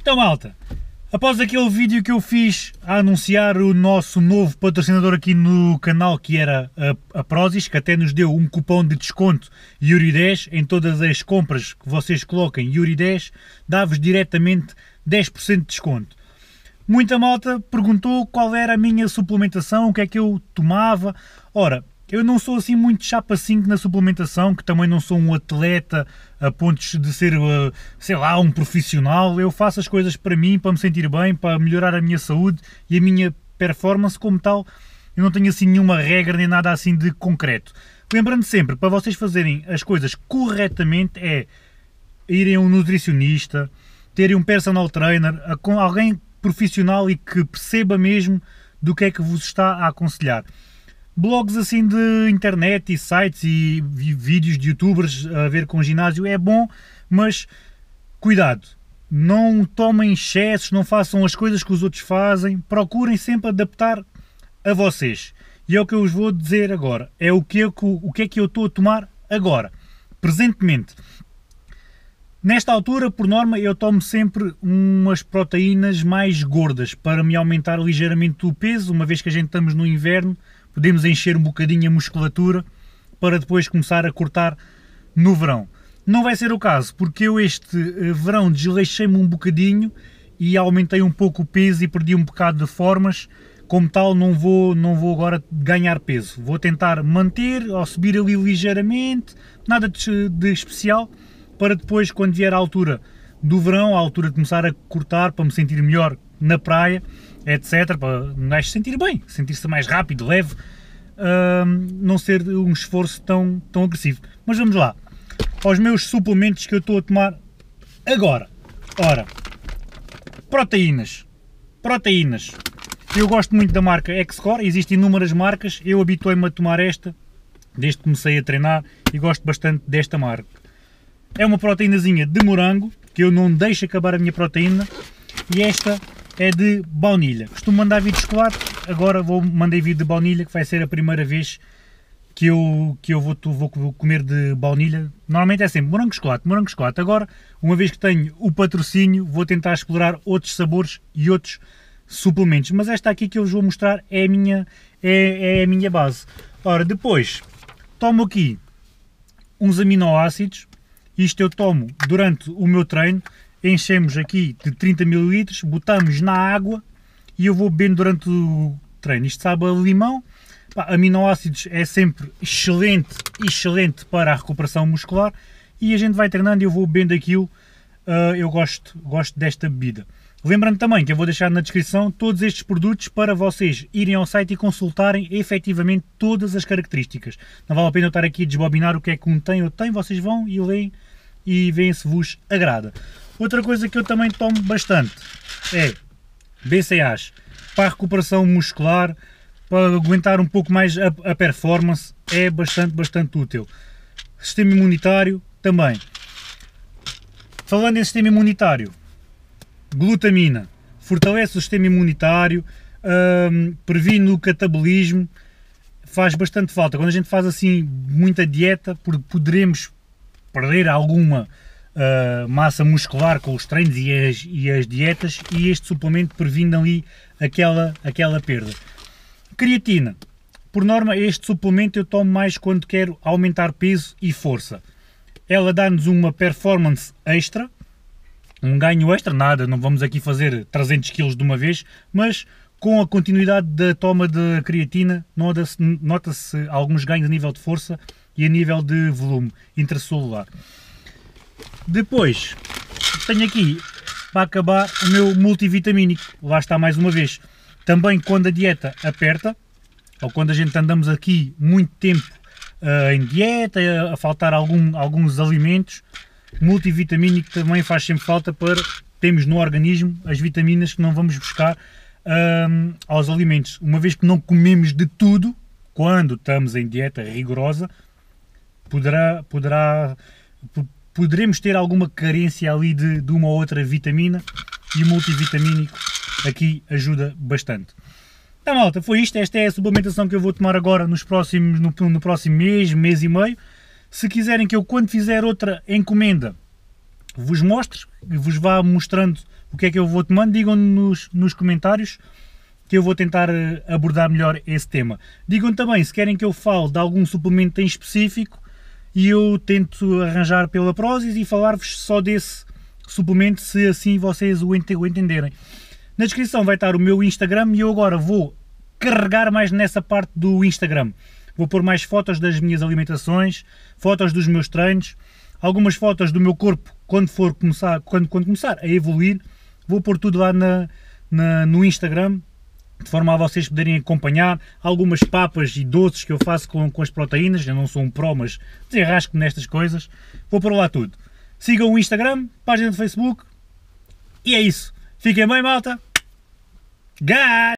Então, malta, após aquele vídeo que eu fiz a anunciar o nosso novo patrocinador aqui no canal, que era a Prozis, que até nos deu um cupom de desconto Yuri10 em todas as compras que vocês coloquem Yuri10, dá-vos diretamente 10% de desconto. Muita malta perguntou qual era a minha suplementação, o que é que eu tomava. Ora, eu não sou assim muito chapa 5 na suplementação, que também não sou um atleta a pontos de ser, sei lá, um profissional. Eu faço as coisas para mim, para me sentir bem, para melhorar a minha saúde e a minha performance como tal. Eu não tenho assim nenhuma regra nem nada assim de concreto. Lembrando sempre, para vocês fazerem as coisas corretamente é irem a um nutricionista, terem um personal trainer, alguém profissional e que perceba mesmo do que é que vos está a aconselhar. Blogs assim de internet e sites e vídeos de youtubers a ver com ginásio é bom, mas cuidado, não tomem excessos, não façam as coisas que os outros fazem, procurem sempre adaptar a vocês. E é o que eu vos vou dizer agora, é o que é que eu estou a tomar agora, presentemente. Nesta altura, por norma, eu tomo sempre umas proteínas mais gordas para me aumentar ligeiramente o peso, uma vez que a gente estamos no inverno, podemos encher um bocadinho a musculatura para depois começar a cortar no verão. Não vai ser o caso, porque eu este verão desleixei-me um bocadinho e aumentei um pouco o peso e perdi um bocado de formas. Como tal, não vou agora ganhar peso. Vou tentar manter ou subir ali ligeiramente, nada de especial, para depois, quando vier a altura do verão, a altura de começar a cortar, para me sentir melhor na praia, etc, para me sentir bem, sentir-se mais rápido, leve, não ser um esforço tão agressivo. Mas vamos lá, aos meus suplementos que eu estou a tomar agora. Ora, proteínas. Eu gosto muito da marca X-Core, existem inúmeras marcas, eu habituei-me a tomar esta, desde que comecei a treinar, e gosto bastante desta marca. É uma proteínazinha de morango, que eu não deixo acabar a minha proteína, e esta é de baunilha. Costumo mandar vir de chocolate, agora mandei vir de baunilha, que vai ser a primeira vez que eu vou comer de baunilha. Normalmente é sempre morango chocolate. Agora, uma vez que tenho o patrocínio, vou tentar explorar outros sabores e outros suplementos. Mas esta aqui que eu vos vou mostrar é a minha base. Ora, depois, tomo aqui uns aminoácidos. Isto eu tomo durante o meu treino, enchemos aqui de 30 ml, botamos na água e eu vou bebendo durante o treino. Isto sabe a limão, aminoácidos é sempre excelente para a recuperação muscular e a gente vai treinando e eu vou bebendo aquilo, eu gosto desta bebida. Lembrando também que eu vou deixar na descrição todos estes produtos para vocês irem ao site e consultarem efetivamente todas as características. Não vale a pena eu estar aqui a desbobinar o que é que um tem ou tem, vocês vão e leem e veem se vos agrada. Outra coisa que eu também tomo bastante é BCAAs, para a recuperação muscular, para aguentar um pouco mais a performance, é bastante útil. Sistema imunitário também. Falando em sistema imunitário, glutamina, fortalece o sistema imunitário, previne o catabolismo, faz bastante falta. Quando a gente faz assim muita dieta, poderemos perder alguma massa muscular com os treinos e as dietas, e este suplemento previne ali aquela perda. Creatina, por norma este suplemento eu tomo mais quando quero aumentar peso e força. Ela dá-nos uma performance extra, um ganho extra, nada, não vamos aqui fazer 300 kg de uma vez, mas com a continuidade da toma de creatina nota-se alguns ganhos a nível de força e a nível de volume intracelular. Depois tenho aqui, para acabar, o meu multivitamínico, lá está mais uma vez, também quando a dieta aperta, ou quando a gente andamos aqui muito tempo em dieta, a faltar alguns alimentos, multivitamínico também faz sempre falta para termos no organismo as vitaminas que não vamos buscar aos alimentos. Uma vez que não comemos de tudo, quando estamos em dieta rigorosa, poderemos ter alguma carência ali de uma ou outra vitamina, e o multivitamínico aqui ajuda bastante. Então, malta, foi isto. Esta é a suplementação que eu vou tomar agora no próximo mês e meio. Se quiserem que eu, quando fizer outra encomenda, vos mostre, vos vá mostrando o que é que eu vou tomando, digam nos comentários que eu vou tentar abordar melhor esse tema. Digam também se querem que eu fale de algum suplemento em específico e eu tento arranjar pela Prozis e falar-vos só desse suplemento, se assim vocês o entenderem. Na descrição vai estar o meu Instagram e eu agora vou carregar mais nessa parte do Instagram. Vou pôr mais fotos das minhas alimentações, fotos dos meus treinos, algumas fotos do meu corpo quando começar a evoluir. Vou pôr tudo lá no Instagram, de forma a vocês poderem acompanhar algumas papas e doces que eu faço com as proteínas. Eu não sou um pro, mas desenrasco-me nestas coisas. Vou pôr lá tudo. Sigam o Instagram, página do Facebook, e é isso. Fiquem bem, malta. Gás!